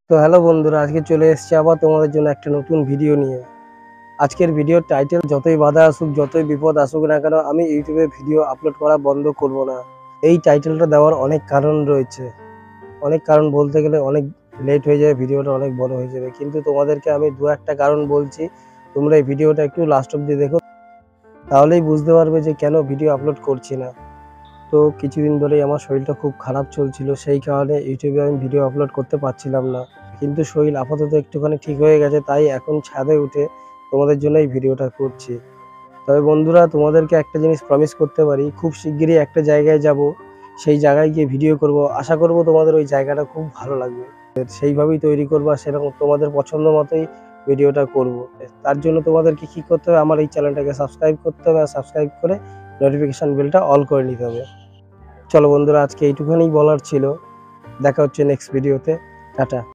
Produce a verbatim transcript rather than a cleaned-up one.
তো হ্যালো বন্ধুরা, আজকে চলে এসেছি আবার তোমাদের জন্য একটা নতুন ভিডিও নিয়ে। আজকের ভিডিওর টাইটেল, যতই বাধা আসুক, যতই বিপদ আসুক না কেন, আমি ইউটিউবে ভিডিও আপলোড করা বন্ধ করব না। এই টাইটেলটা দেওয়ার অনেক কারণ রয়েছে। অনেক কারণ বলতে গেলে অনেক লেট হয়ে যাবে, ভিডিওটা অনেক বড় হয়ে যাবে, কিন্তু তোমাদেরকে আমি দু একটা কারণ বলছি। তোমরা এই ভিডিওটা একটু লাস্ট অব্দি দেখো, তাহলেই বুঝতে পারবে যে কেন ভিডিও আপলোড করছি না। তো কিছুদিন ধরেই আমার শরীরটা খুব খারাপ চলছিল, সেই কারণে ইউটিউবে আমি ভিডিও আপলোড করতে পারছিলাম না। কিন্তু শরীর আপাতত একটুখানি ঠিক হয়ে গেছে, তাই এখন ছাদে উঠে তোমাদের জন্য এই ভিডিওটা করছি। তবে বন্ধুরা, তোমাদেরকে একটা জিনিস প্রমিস করতে পারি, খুব শিগগিরই একটা জায়গায় যাব, সেই জায়গায় গিয়ে ভিডিও করব। আশা করব তোমাদের ওই জায়গাটা খুব ভালো লাগবে, সেইভাবেই তৈরি করবো, সেরকম তোমাদের পছন্দ মতোই ভিডিওটা করব। তার জন্য তোমাদেরকে কী করতে হবে, আমার এই চ্যানেলটাকে সাবস্ক্রাইব করতে হবে, আর সাবস্ক্রাইব করে নোটিফিকেশান বেলটা অল করে নিতে হবে। চলো বন্ধুরা, আজকে এইটুখানি বলার ছিল। দেখা হচ্ছে নেক্সট ভিডিওতে। টাটা।